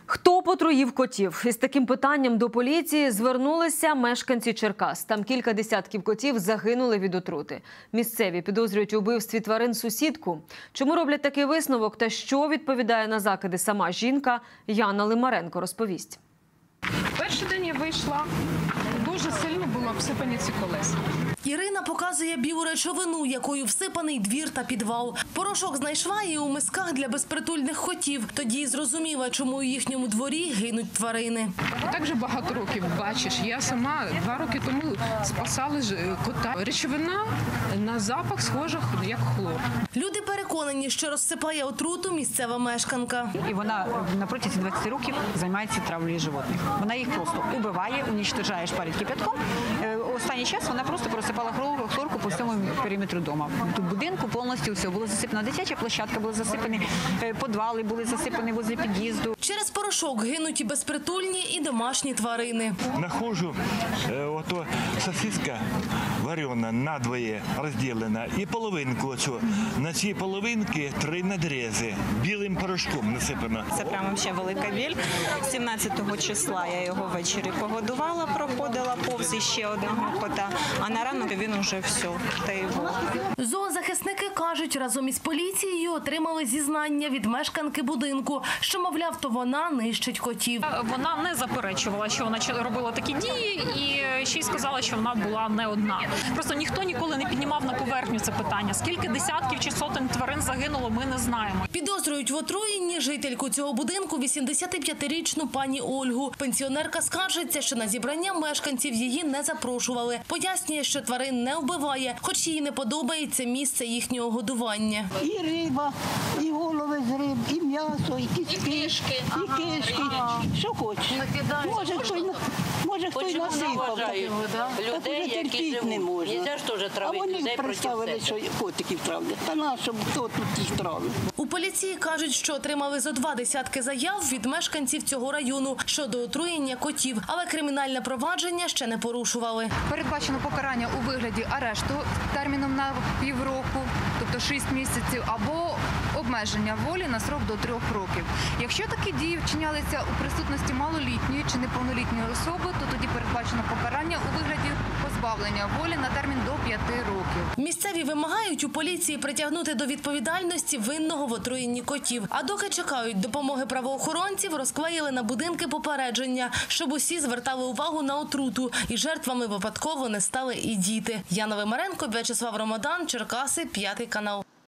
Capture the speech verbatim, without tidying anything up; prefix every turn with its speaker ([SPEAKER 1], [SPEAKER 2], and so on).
[SPEAKER 1] Хто потруїв котів? Із таким питанням до поліції звернулися мешканці Черкас. Там кілька десятків котів загинули від отрути. Місцеві підозрюють у вбивстві тварин сусідку. Чому роблять такий висновок та що відповідає на закиди сама жінка, Яна Лимаренко розповість.
[SPEAKER 2] Перший день я вийшла, дуже сильно було обсипані ці колеса.
[SPEAKER 3] Ірина показує білу речовину, якою всипаний двір та підвал. Порошок знайшла і у мисках для безпритульних котів. Тоді й зрозуміла, чому у їхньому дворі гинуть тварини.
[SPEAKER 2] Так же багато років, бачиш, я сама два роки тому спасала кота. Речовина на запах схожа, як хлор.
[SPEAKER 3] Люди переконані, що розсипає отруту місцева мешканка.
[SPEAKER 4] І вона на протязі двадцяти років займається травлею животних. Вона їх просто убиває, уничтожає, шпарить кипятком. Останній час вона просто просипала хлорку по всьому периметру дому. Тут будинку повністю все було засипано. Дитяча площадка була засипана, підвали були засипані возле під'їзду.
[SPEAKER 3] Через порошок гинуть і безпритульні, і домашні тварини.
[SPEAKER 5] Нахожу, ото сосиска варена надвоє розділена і половинку оцю. На цій половинці три надрізи білим порошком насипано.
[SPEAKER 6] Це прямо ще велика біль. сімнадцятого числа я його ввечері погодувала, проходила повз іще одного кота, а на ранок він уже все, та його.
[SPEAKER 3] Зоозахисники кажуть, разом із поліцією отримали зізнання від мешканки будинку, що, мовляв, то вона нищить котів.
[SPEAKER 7] Вона не заперечувала, що вона робила такі дії, і ще й сказала, що вона була не одна. Просто ніхто ніколи не піднімав на поверхню це питання. Скільки десятків чи сотень тварин загинуло, ми не знаємо.
[SPEAKER 3] Підозрюють в отруєнні жительку цього будинку вісімдесятип'ятирічну пані Ольгу. Пенсіонерка скаржиться, що на зібрання мешканців її не запрошували. Пояснює, що тварин не вбиває, хоч їй не подобається місце їхнього годування.
[SPEAKER 8] І риба, і голови з риб, і м'ясо, і кістки, і кишки, і кишки. Що хочеш. Може, хтось, може, хтось насипав. Людей, які живуть. Не можна. А вони представили, що котиків травлять. Та на, щоб хто тут їх травить.
[SPEAKER 3] У поліції кажуть, що отримали зо два десятки заяв від мешканців цього району щодо отруєння котів, але кримінальне провадження ще не порушували.
[SPEAKER 9] Передбачено покарання у вигляді арешту терміном на півроку, тобто шість місяців, або обмеження волі на срок до трьох років. Якщо такі дії вчинялися у присутності малолітньої чи неповнолітньої особи, то тоді передбачено покарання у вигляді позбавлення волі на термін до п'яти років.
[SPEAKER 3] Місцеві вимагають у поліції притягнути до відповідальності винного в отруєнні котів. А доки чекають допомоги правоохоронців, розклеїли на будинки попередження, щоб усі звертали увагу на отруту. І жертвами випадково не стали і діти. Яна Лимаренко, В'ячеслав Ромадан, Черкаси, п'ятий канал.